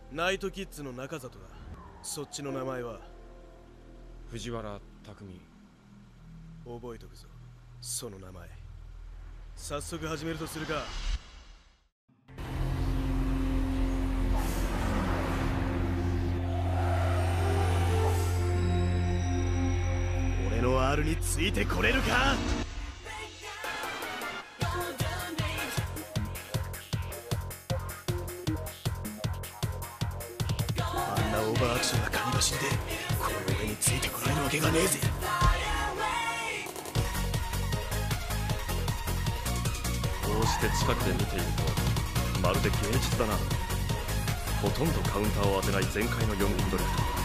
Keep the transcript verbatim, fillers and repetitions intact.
ナイトキッズの中里だ。そっちの名前は？ 藤原匠。 覚えとくぞ、その名前。早速始めるとするか。俺の R についてこれるか？あんなオーバーアクションな金走りでこの俺についてこられるわけがねえぜ。 こうして近くで見ているとまるで芸術だな。ほとんどカウンターを当てない全開のよん軍ドリフト。